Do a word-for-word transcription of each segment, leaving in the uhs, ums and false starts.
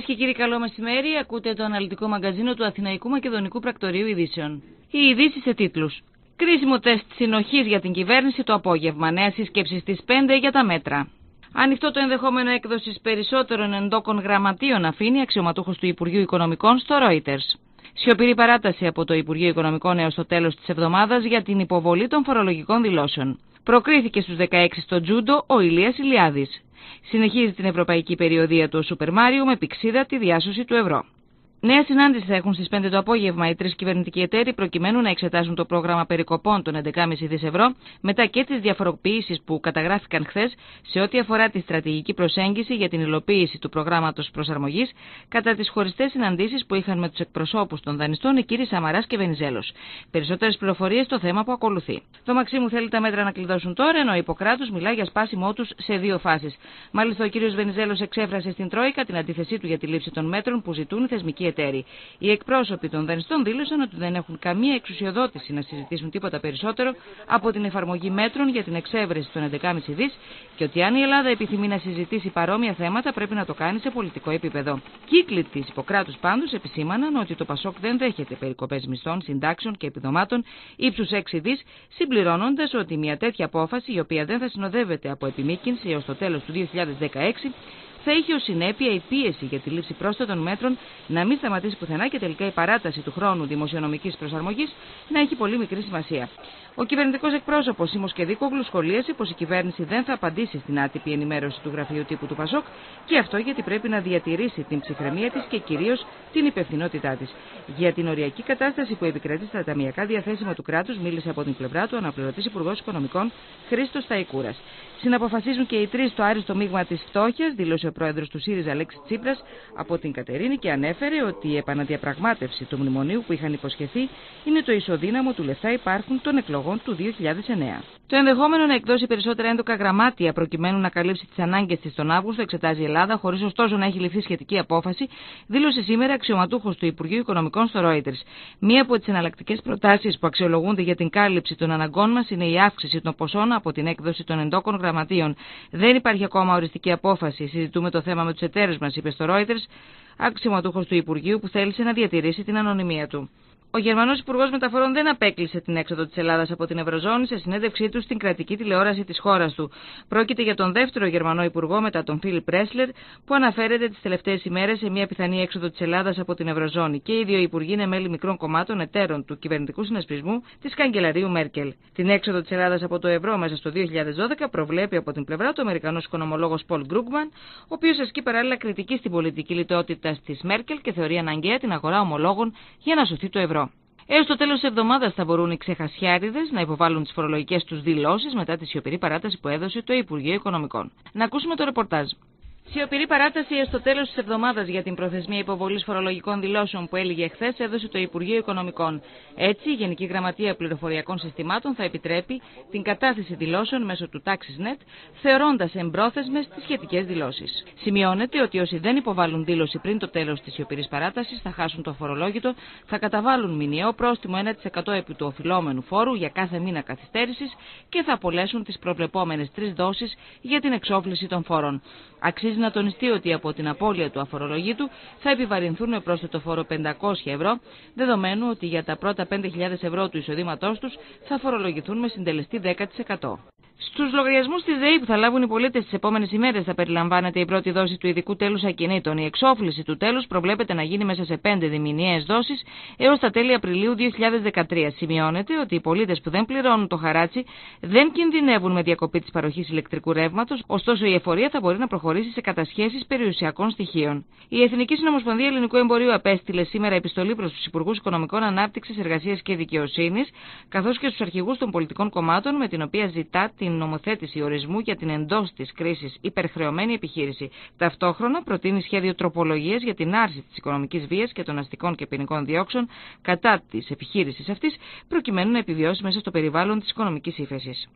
Κυρίες και κύριοι, καλό μεσημέρι. Ακούτε το αναλυτικό μαγκαζίνο του Αθηναϊκού Μακεδονικού Πρακτορείου Ειδήσεων. Οι ειδήσεις σε τίτλους. Κρίσιμο τεστ συνοχής για την κυβέρνηση το απόγευμα. Νέα σύσκεψη στις πέντε για τα μέτρα. Ανοιχτό το ενδεχόμενο έκδοσης περισσότερων εντόκων γραμματείων, αφήνει αξιωματούχος του Υπουργείου Οικονομικών στο Reuters. Σιωπηρή παράταση από το Υπουργείο Οικονομικών έως το τέλος της εβδομάδας για την υποβολή των φορολογικών δηλώσεων. Προκρίθηκε στους δεκαέξι στο Τζούντο ο Ηλίας Ηλιάδης. Συνεχίζει την ευρωπαϊκή περιοδεία του Σούπερ Μάριο με πηξίδα τη διάσωση του ευρώ. Νέα συνάντηση θα έχουν στις πέντε το απόγευμα οι τρεις κυβερνητικοί εταίροι προκειμένου να εξετάσουν το πρόγραμμα περικοπών των έντεκα κόμμα πέντε δισεκατομμυρίων ευρώ μετά και τις διαφοροποιήσεις που καταγράφηκαν χθες σε ό,τι αφορά τη στρατηγική προσέγγιση για την υλοποίηση του προγράμματος προσαρμογής κατά τις χωριστές συναντήσεις που είχαν με τους εκπροσώπους των δανειστών οι κύριοι Σαμαράς και Βενιζέλος. Περισσότερες πληροφορίες στο θέμα που ακολουθεί. Το Μαξίμου θέλει τα μέτρα να κλειδώσουν τώρα, ενώ ο Ιπποκράτους μιλά για σπάσιμό τους σε δύο φάσεις. Μάλιστα, ο κύριος Βενιζέλος εξέφρασε στην Τρόικα την αντίθεσή του για τη λήψη των μέτρων που ζητούν οι θεσμικοί εταίροι. Οι εκπρόσωποι των δανειστών δήλωσαν ότι δεν έχουν καμία εξουσιοδότηση να συζητήσουν τίποτα περισσότερο από την εφαρμογή μέτρων για την εξέβρεση των έντεκα κόμμα πέντε δισεκατομμυρίων και ότι αν η Ελλάδα επιθυμεί να συζητήσει παρόμοια θέματα πρέπει να το κάνει σε πολιτικό επίπεδο. Κύκλοι της Ιπποκράτους πάντως επισήμαναν ότι το Πασόκ δεν δέχεται περικοπές μισθών, συντάξεων και επιδομάτων ύψους έξι δισεκατομμύρια, συμπληρώνοντας ότι μια τέτοια απόφαση, η οποία δεν θα συνοδεύεται από επιμήκυνση έως το τέλος του δύο χιλιάδες δεκαέξι, θα είχε ως συνέπεια η πίεση για τη λήψη πρόσθετων μέτρων να μην σταματήσει πουθενά και τελικά η παράταση του χρόνου δημοσιονομικής προσαρμογής να έχει πολύ μικρή σημασία. Ο κυβερνητικός εκπρόσωπος Σίμος Κεδίκογλου σχολίασε πως η κυβέρνηση δεν θα απαντήσει στην άτυπη ενημέρωση του γραφείου τύπου του Πασόκ και αυτό γιατί πρέπει να διατηρήσει την ψυχραιμία της και κυρίως την υπευθυνότητά της. Για την οριακή κατάσταση που επικρατεί στα ταμιακά διαθέσιμα του κράτους μίλησε από την πλευρά του ο αναπληρωτής Υπουργός Οικονομικών Χρήστος Σταϊκούρας. Συναποφασίζουν και οι τρεις το άριστο μείγμα της φτώχειας, δήλωσε ο πρόεδρος του ΣΥΡΙΖΑ Αλέξης Τσίπρας από την Κατερίνη και ανέφερε ότι η επαναδιαπραγμάτευση του μνημονίου που είχαν υποσχεθεί είναι το ισοδύναμο του λεφτά υπάρχουν των εκλογών του δύο χιλιάδες εννέα. Το ενδεχόμενο να εκδώσει περισσότερα έντοκα γραμμάτια προκειμένου να καλύψει τις ανάγκες της τον Αύγουστο εξετάζει η Ελλάδα, χωρίς ωστόσο να έχει ληφθεί σχετική απόφαση, δήλωσε σήμερα αξιωματούχος του Υπουργείου Οικονομικών στο Reuters. Μία από τις εναλλακτικές προτάσεις που αξιολογούνται για την κάλυψη των αναγκών μας είναι η αύξηση των ποσών από την έκδοση των εντόκων γραμματείων. Δεν υπάρχει ακόμα οριστική απόφαση. Συζητούμε το θέμα με τους εταίρους μας, είπε στο Reuters αξιωματούχος του Υπουργείου που θέλησε να διατηρήσει την ανωνυμία του. Ο Γερμανός Υπουργός Μεταφορών δεν απέκλεισε την έξοδο της Ελλάδας από την Ευρωζώνη σε συνέντευξή του στην κρατική τηλεόραση της χώρας του. Πρόκειται για τον δεύτερο Γερμανό Υπουργό μετά τον Φίλιπ Ρέσλερ, που αναφέρεται τις τελευταίες ημέρες σε μια πιθανή έξοδο της Ελλάδας από την Ευρωζώνη. Και οι δύο υπουργοί είναι μέλη μικρών κομμάτων εταίρων του κυβερνητικού συνασπισμού της καγκελαρίου Μέρκελ. Την έξοδο της Ελλάδας από το ευρώ μέσα στο δύο χιλιάδες δώδεκα προβλέπει από την πλευρά του Αμερικανός οικονομολόγος Πολ Γκρούγκμαν, ο οποίος ασκεί παράλληλα κριτική στην πολιτική λιτότητα της Μέρκελ και θεωρεί αναγκαία την αγορά ομολόγων για να σωθεί το ευρώ. Έως το τέλος της εβδομάδας θα μπορούν οι ξεχασιάριδες να υποβάλουν τις φορολογικές τους δηλώσεις μετά τη σιωπηρή παράταση που έδωσε το Υπουργείο Οικονομικών. Να ακούσουμε το ρεπορτάζ. Σιωπηρή παράταση έως το τέλος της εβδομάδας για την προθεσμία υποβολής φορολογικών δηλώσεων που έλυγε χθες έδωσε το Υπουργείο Οικονομικών. Έτσι, η Γενική Γραμματεία Πληροφοριακών Συστημάτων θα επιτρέπει την κατάθεση δηλώσεων μέσω του TaxisNet, θεωρώντας εμπρόθεσμες τις σχετικές δηλώσεις. Σημειώνεται ότι όσοι δεν υποβάλουν δήλωση πριν το τέλος της σιωπηρής παράτασης θα χάσουν το φορολόγητο, θα καταβάλουν μηνιαίο πρόστιμο ένα τοις εκατό επί του οφειλόμενου φόρου για κάθε μήνα καθυστέρησης και θα απολέσουν τις προβλεπόμενες τρεις δόσεις για την εξόφληση των φόρων. Αξίζει να τονιστεί ότι από την απώλεια του αφορολογήτου θα επιβαρυνθούν με πρόσθετο φόρο πεντακόσια ευρώ, δεδομένου ότι για τα πρώτα πέντε χιλιάδες ευρώ του εισοδήματός τους θα φορολογηθούν με συντελεστή δέκα τοις εκατό. Στους λογαριασμούς της ΔΕΗ που θα λάβουν οι πολίτες τις επόμενες ημέρες θα περιλαμβάνεται η πρώτη δόση του ειδικού τέλους ακινήτων. Η εξόφληση του τέλους προβλέπεται να γίνει μέσα σε πέντε διμηνιαίες δόσεις έως τα τέλη Απριλίου δύο χιλιάδες δεκατρία. Σημειώνεται ότι οι πολίτες που δεν πληρώνουν το χαράτσι δεν κινδυνεύουν με διακοπή της παροχής ηλεκτρικού ρεύματος, ωστόσο η εφορία θα μπορεί να προχωρήσει σε κατασχέσεις περιουσιακών στοιχείων. Η Εθνική Συνομοσπονδία Ελληνικού Εμπορίου απέστειλε σήμερα επιστολή προς τους Υπουργούς Οικονομικών Ανάπτυξης, Εργασίας και Δικαιοσύνης, καθώς και στους αρχηγούς των πολιτικών κομμάτων, με την οποία ζητά την νομοθέτηση ορισμού για την εντός της κρίσης υπερχρεωμένη επιχείρηση. Ταυτόχρονα προτείνει σχέδιο τροπολογίας για την άρση της οικονομικής βίας και των αστικών και ποινικών διώξεων κατά της επιχείρησης αυτής, προκειμένου να επιβιώσει μέσα στο περιβάλλον της οικονομικής ύφεσης.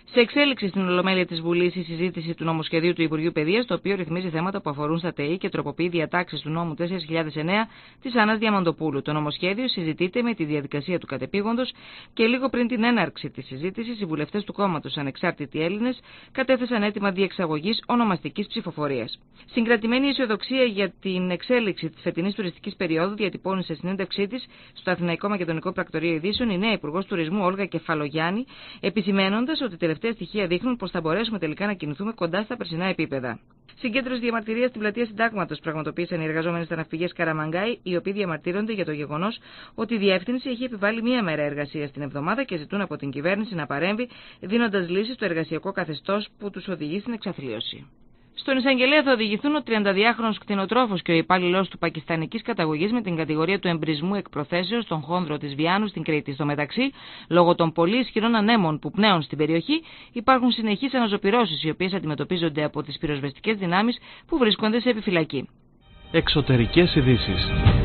Σε εξέλιξη στην Ολομέλεια της Βουλής η συζήτηση του νομοσχεδίου του Υπουργείου Παιδείας, το οποίο ρυθμίζει θέματα που αφορούν στα ΤΕΗ και τροποποιεί διατάξεις του νόμου τέσσερα χιλιάδες εννέα της Άννας Διαμαντοπούλου. Το νομοσχέδιο συζητείται με τη διαδικασία του κατεπήγοντος και λίγο πριν την έναρξη της συζήτησης, οι βουλευτές του κόμματος Ανεξάρτητοι Έλληνες κατέθεσαν έτοιμα διεξαγωγής ονομαστικής ψηφοφορίας. Συγκρατημένη αισιοδοξία για την εξέλιξη της φετινής τουριστικής περίοδου διατυπώνει σε συνέντευξή της στο Αθηναϊκό Μακεδονικό Πρακτορείο Ειδήσεων η νέα Υπουργός Τουρισμού Όλγα Κεφαλογιάννη, επισημένοντας ότι τελευταία στοιχεία δείχνουν πως θα μπορέσουμε τελικά να κινηθούμε κοντά στα περσινά επίπεδα. Συγκέντρωση διαμαρτυρίας στην πλατεία Συντάγματος πραγματοποίησαν οι εργαζόμενοι στα ναυπηγεία Καραμανγκάη, οι οποίοι διαμαρτύρονται για το γεγονός ότι η διεύθυνση έχει επιβάλει μία μέρα εργασίας την εβδομάδα και ζητούν από την κυβέρνηση να παρέμβει, δίνοντας λύσεις στο εργασιακό καθεστώς που τους οδηγεί στην εξαθλίωση. Στον εισαγγελέα θα οδηγηθούν ο τριανταδυάχρονος κτηνοτρόφος και ο υπάλληλος του πακιστανικής καταγωγής με την κατηγορία του εμπρισμού εκ προθέσεως στον χόνδρο της Βιάνου στην Κρήτη. Στο μεταξύ, λόγω των πολύ ισχυρών ανέμων που πνέουν στην περιοχή, υπάρχουν συνεχείς αναζωπυρώσεις, οι οποίες αντιμετωπίζονται από τις πυροσβεστικές δυνάμεις που βρίσκονται σε επιφυλακή. Εξωτερικές ειδήσεις.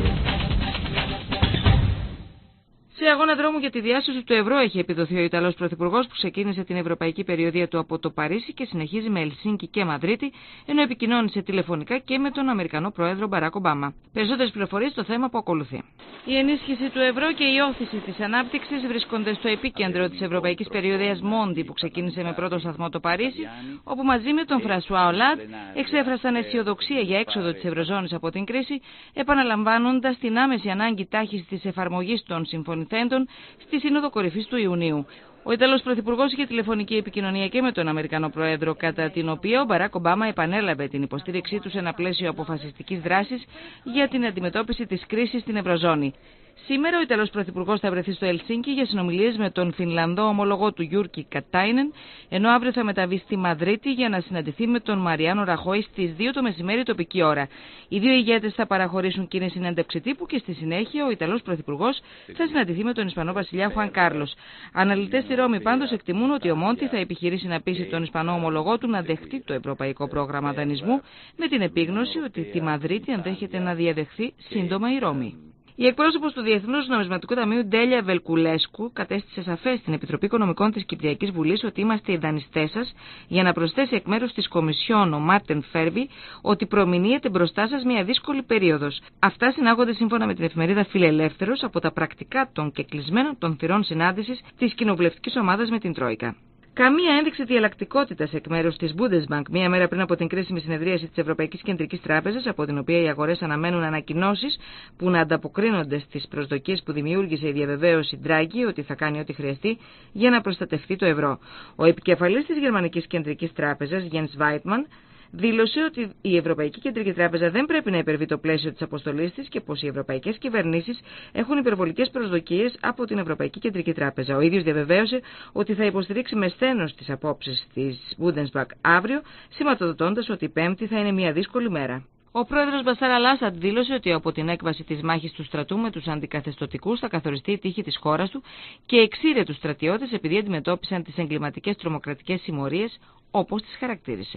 Σε αγώνα δρόμου για τη διάσωση του ευρώ έχει επιδοθεί ο Ιταλός Πρωθυπουργός που ξεκίνησε την ευρωπαϊκή περιοδεία του από το Παρίσι και συνεχίζει με Ελσίνκι και Μαδρίτη, ενώ επικοινώνησε τηλεφωνικά και με τον Αμερικανό Πρόεδρο Μπαράκ Ομπάμα. Περισσότερες πληροφορίες στο θέμα που ακολουθεί. Η ενίσχυση του ευρώ και η όθηση της ανάπτυξης βρίσκονται στο επίκεντρο της ευρωπαϊκής περιοδείας Μόντι που ξεκίνησε με πρώτο σταθμό το Παρίσι, όπου μαζί με τον Φρανσουά Ολάντ εξέφρασαν αισιοδοξία για έξοδο της Ευρωζώνης από την κρίση, επαναλαμβάνοντας την άμεση ανάγκη τάχισης της εφαρμογής των συμφωνηθέντων στη Σύνοδο Κορυφής του Ιουνίου. Ο Ιταλός Πρωθυπουργός είχε τηλεφωνική επικοινωνία και με τον Αμερικανό Πρόεδρο, κατά την οποία ο Μπαράκ Ομπάμα επανέλαβε την υποστήριξή του σε ένα πλαίσιο αποφασιστικής δράσης για την αντιμετώπιση της κρίσης στην Ευρωζώνη. Σήμερα ο Ιταλός Πρωθυπουργός θα βρεθεί στο Ελσίνκι για συνομιλίες με τον Φινλανδό ομολογό του Γιούρκι Κατάινεν, ενώ αύριο θα μεταβεί στη Μαδρίτη για να συναντηθεί με τον Μαριάνο Ραχόη στις δύο το μεσημέρι τοπική ώρα. Οι δύο ηγέτες θα παραχωρήσουν κοινή συνέντευξη τύπου και στη συνέχεια ο Ιταλός Πρωθυπουργός θα συναντηθεί με τον Ισπανό βασιλιά Χουαν Κάρλος. Αναλυτές στη Ρώμη πάντως εκτιμούν ότι ο Μόντι θα επιχειρήσει να πείσει τον Ισπανό ομολογό του να δεχτεί το ευρωπαϊκό πρόγραμμα δανεισμού, με την επίγνωση ότι τη Μαδρίτη ενδέχεται να διαδεχθεί σύντομα η Ρώμη. Η εκπρόσωπος του Διεθνούς Νομισματικού Ταμείου Ντέλια Βελκουλέσκου κατέστησε σαφές στην Επιτροπή Οικονομικών της Κυπριακής Βουλής ότι είμαστε οι δανειστές σας, για να προσθέσει εκ μέρους της Κομισιόν ο Μάρτεν Φέρβι ότι προμηνύεται μπροστά σας μια δύσκολη περίοδος. Αυτά συνάγονται σύμφωνα με την εφημερίδα Φιλελεύθερος από τα πρακτικά των κεκλεισμένων των θυρών συνάντησης της κοινοβουλευτικής ομάδας με την Τρόικα. Καμία ένδειξη διαλλακτικότητας εκ μέρους της Bundesbank, μία μέρα πριν από την κρίσιμη συνεδρίαση της Ευρωπαϊκής Κεντρικής Τράπεζας, από την οποία οι αγορές αναμένουν ανακοινώσεις που να ανταποκρίνονται στις προσδοκίες που δημιούργησε η διαβεβαίωση Ντράγκη ότι θα κάνει ό,τι χρειαστεί για να προστατευτεί το ευρώ. Ο επικεφαλής της Γερμανικής Κεντρικής Τράπεζας, Jens Weidmann, δήλωσε ότι η Ευρωπαϊκή Κεντρική Τράπεζα δεν πρέπει να υπερβεί το πλαίσιο της αποστολής της και πως οι ευρωπαϊκές κυβερνήσεις έχουν υπερβολικές προσδοκίες από την Ευρωπαϊκή Κεντρική Τράπεζα. Ο ίδιος διαβεβαίωσε ότι θα υποστηρίξει με σθένος τις απόψεις της Bundesbank αύριο, σηματοδοτώντας ότι η Πέμπτη θα είναι μια δύσκολη μέρα. Ο πρόεδρος Μπασάρ Αλ-Άσαντ δήλωσε ότι από την έκβαση της μάχης του στρατού με τους αντικαθεστωτικούς θα καθοριστεί η τύχη της χώρας του και εξήρε τους στρατιώτες επειδή αντιμετώπισαν τις εγκληματικές τρομοκρατικές συμμορίες όπως τις χαρακτήρισε.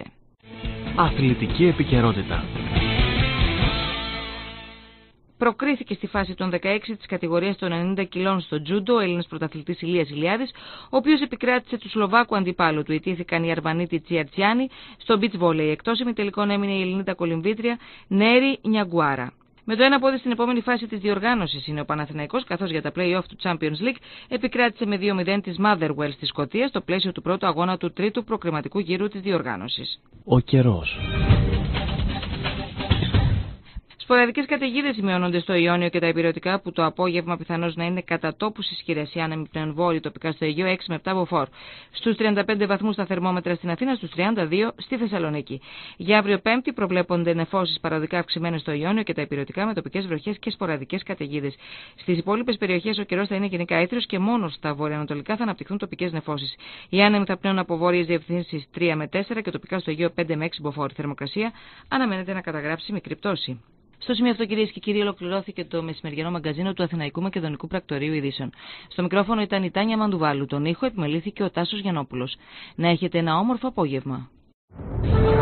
Αθλητική επικαιρότητα. Προκρίθηκε στη φάση των δεκαέξι της κατηγορίας των ενενήντα κιλών στο τζούντο ο Έλληνας πρωταθλητής Ηλίας Ηλιάδης, ο οποίος επικράτησε του Σλοβάκου αντιπάλου του. Ιτήθηκαν οι Αρβανίτοι Τσιαρτσιάνοι στο beach volley. Εκτός ημιτελικών έμεινε η Ελληνίδα κολυμβήτρια Νέρη Νιαγκουάρα. Με το ένα πόδι στην επόμενη φάση της διοργάνωσης είναι ο Παναθηναϊκός, καθώς για τα play-off του Champions League επικράτησε με δύο μηδέν της Motherwell στη Σκωτία στο πλαίσιο του πρώτου αγώνα του τρίτου προκριματικού γύρου της διοργάνωσης. Ο καιρός. Σποραδικές καταιγίδες σημειώνονται στο Ιόνιο και τα Ηπειρωτικά, που το απόγευμα πιθανώς να είναι κατά τόπους ισχυρές. Οι άνεμοι πνευμβόροι τοπικά στο Αιγαίο έξι με επτά μποφόρ. Στους τριάντα πέντε βαθμούς τα θερμόμετρα στην Αθήνα, στους τριάντα δύο στη Θεσσαλονίκη. Για αύριο Πέμπτη προβλέπονται νεφώσεις παραδικά αυξημένες στο Ιόνιο και τα Ηπειρωτικά με τοπικές βροχές και σποραδικές καταιγίδες. Στις υπόλοιπες περιοχές ο καιρός θα είναι γενικά έθριος και μόνο στα βορειοανατολικά θα αναπτυχθούν τοπικές νεφώσεις. Οι άνεμοι θα πνέουν από βόρειες διευθύνσεις τρία με τέσσερα και τοπικά στο Αιγαίο πέντε με έξι μποφόρ. Θερμοκρασία αναμένεται να καταγράψει μικρή πτώση. Στο σημείο αυτό, κυρίες και κύριοι, ολοκληρώθηκε το μεσημεριανό μαγκαζίνο του Αθηναϊκού Μακεδονικού Πρακτορείου Ειδήσεων. Στο μικρόφωνο ήταν η Τάνια Μαντουβάλου. Τον ήχο επιμελήθηκε ο Τάσος Γιαννόπουλος. Να έχετε ένα όμορφο απόγευμα.